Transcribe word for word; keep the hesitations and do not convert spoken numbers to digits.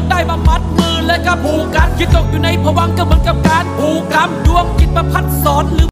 งได้มามัดมือเลยก็ผูกกันคิดตกอยู่ในภวังค์ก็เหมือนกับการผูกกรรมดวงจิตประพัดสอนหรือ